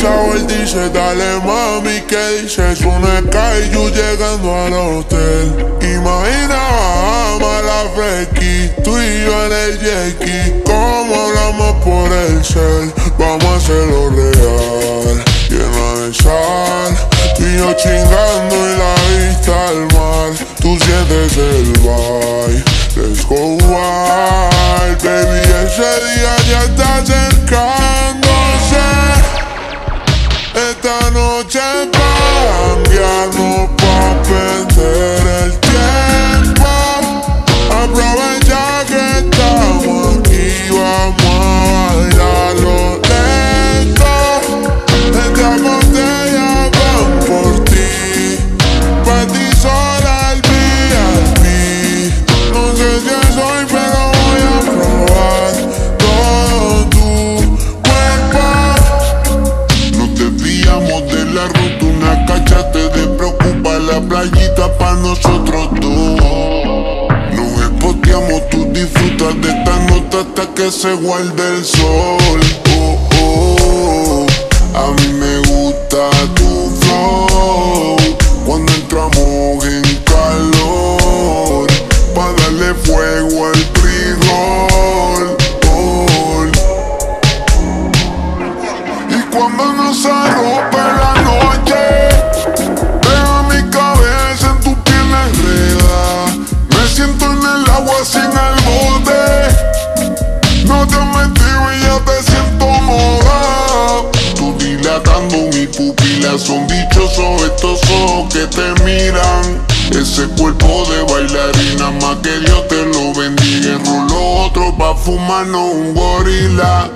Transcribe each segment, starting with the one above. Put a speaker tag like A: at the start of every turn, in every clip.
A: esa vuelta y dice dale mami, que dices una Kaiju llegando al hotel. Imagina bajamos a la Freaky, tú y yo en el J.K. Como hablamos por el cel, vamos a hacerlo real. Llena de sal, tú y yo chingando y la vista al mar. Tú sientes el vibe, let's go wild. Baby, ese día ya está acercándose. Esta noche pa' cambiarnos, pa' perder el tiempo. Aprovecha que estamos aquí, vamos a bailarlo lento. Estas botellas van por ti, pa' ti sola el VIP. No sé si soy, pero voy a probar todo tu cuerpo.
B: No te desviamos de la ruta, una cacha te despreocupa. La playita pa' nosotros dos. Nos espoteamos, tú disfrutas de esta nota hasta que se guarde el sol. Oh, oh, a mí me gusta tu flow cuando entramos en calor, pa' darle fuego al pre-roll. Y cuando nos arrope la noche, deja mi cabeza en tu piel enredada. Me siento en el agua sin el bote. No te has metido y ya te siento mojado. Tú dilatando mi pupila, son dichosos estos ojos que te miran. Ese cuerpo de bailarina, más que Dios te lo bendiga. Enroló otro pa' fumarnos un gorila.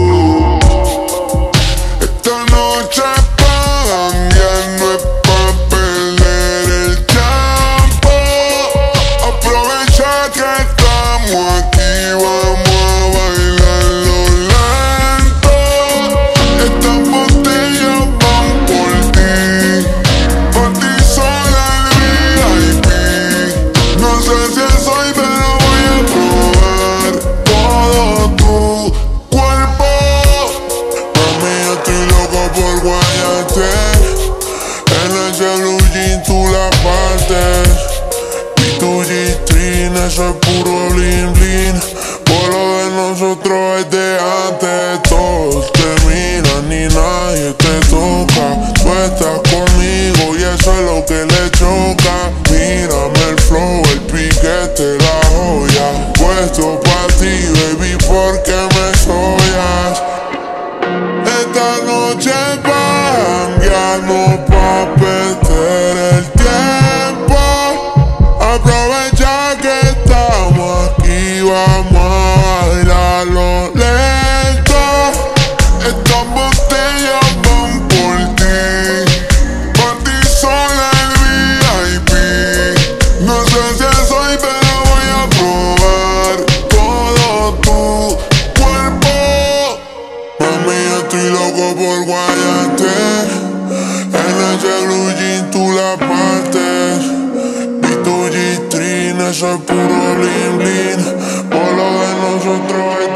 B: Esta noche pa' cambiar, no es pa' perder el tiempo. Aprovecha que estamos aquí, vamos a bailarlo lento. Estas botellas van por ti, por ti sola el VIP. No sé si soy, pero voy a probar todo tu cuerpo.
A: Mami, yo estoy loco por guayarte. En ese blue jean tú la partes. Y tu G-string, eso es puro bling bling. Por lo de nosotros es de antes. Todos te miran y nadie te toca. Tú estás conmigo y eso es lo que le choca. Mírame el flow, el piquete, la joya. Puesto pa' ti, baby, porque me soñas. Esta noche pa' cambiarnos, pa' perder el tiempo. Aprovecha que estamos aquí, vamos a bailarlo lento.
B: Estas botellas van por ti, pa' ti sola el VIP. No sé si soy, pero voy a probar todo tu cuerpo.
A: Mami, yo estoy loco por guayarte. En ese blue jean tú la partes. Y tu G-string, eso es puro bling bling. Por lo de nosotros